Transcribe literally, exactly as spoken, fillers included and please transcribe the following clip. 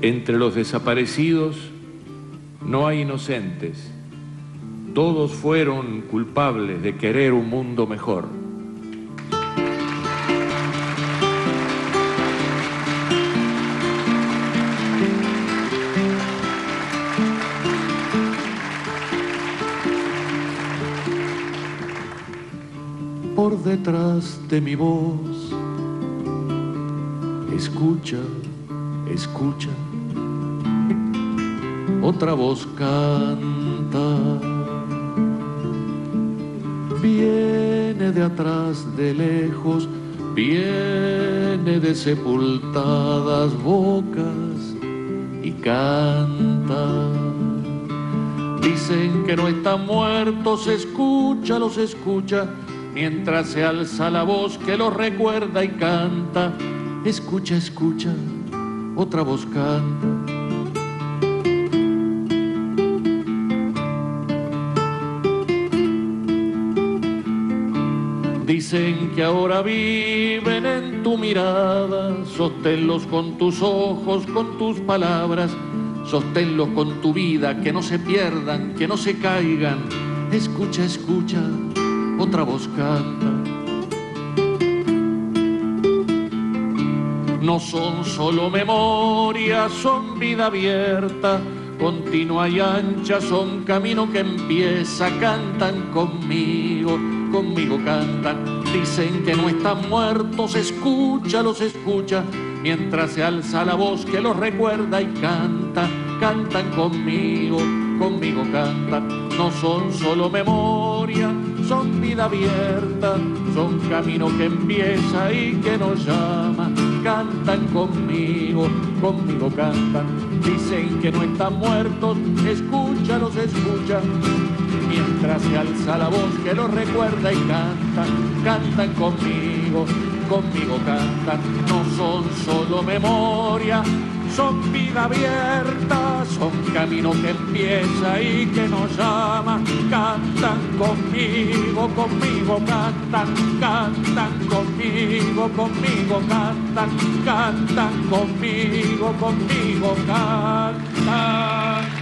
Entre los desaparecidos no hay inocentes. Todos fueron culpables de querer un mundo mejor. Por detrás de mi voz, escucha, escucha, otra voz canta, viene de atrás, de lejos, viene de sepultadas bocas y canta. Dicen que no están muertos, escucha, los escucha, mientras se alza la voz que los recuerda y canta. Escucha, escucha, otra voz canta. Dicen que ahora viven en tu mirada, sosténlos con tus ojos, con tus palabras, sosténlos con tu vida, que no se pierdan, que no se caigan. Escucha, escucha, otra voz canta. No son solo memorias, son vida abierta, continua y ancha, son camino que empieza. Cantan conmigo, conmigo cantan. Dicen que no están muertos, escucha, los escucha, mientras se alza la voz que los recuerda y canta. Cantan conmigo, conmigo cantan. No son solo memoria, son vida abierta, son camino que empieza y que nos llama. Cantan conmigo, conmigo cantan. Dicen que no están muertos, escucha, los escucha, mientras se alza la voz que los recuerda y cantan. Cantan conmigo, conmigo cantan. No son solo memoria, son vida abierta, son camino que empieza y que nos llama. Cantan conmigo, conmigo cantan, cantan conmigo, conmigo cantan, cantan conmigo, conmigo cantan.